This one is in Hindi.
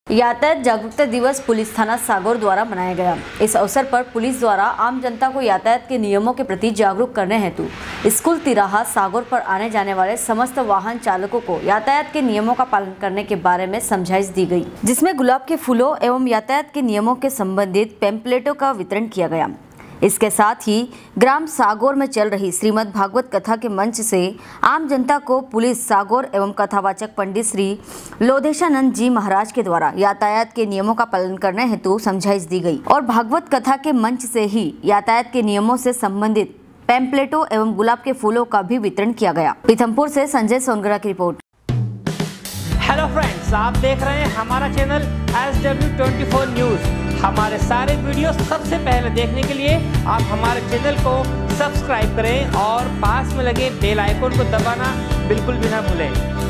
यातायात जागरूकता दिवस पुलिस थाना सागौर द्वारा मनाया गया। इस अवसर पर पुलिस द्वारा आम जनता को यातायात के नियमों के प्रति जागरूक करने हेतु स्कूल तिराहा सागौर पर आने जाने वाले समस्त वाहन चालकों को यातायात के नियमों का पालन करने के बारे में समझाइश दी गई, जिसमें गुलाब के फूलों एवं यातायात के नियमों के संबंधित पैम्पलेटों का वितरण किया गया। इसके साथ ही ग्राम सागौर में चल रही श्रीमद् भागवत कथा के मंच से आम जनता को पुलिस सागौर एवं कथावाचक पंडित श्री लोधेशानंद जी महाराज के द्वारा यातायात के नियमों का पालन करने हेतु समझाइश दी गई और भागवत कथा के मंच से ही यातायात के नियमों से संबंधित पैम्पलेटों एवं गुलाब के फूलों का भी वितरण किया गया। पीथमपुर से संजय सोनगरा की रिपोर्ट। हेलो फ्रेंड्स, आप देख रहे हैं हमारा चैनल SW24 न्यूज। हमारे सारे वीडियो सबसे पहले देखने के लिए आप हमारे चैनल को सब्सक्राइब करें और पास में लगे बेल आइकन को दबाना बिल्कुल भी ना भूलें।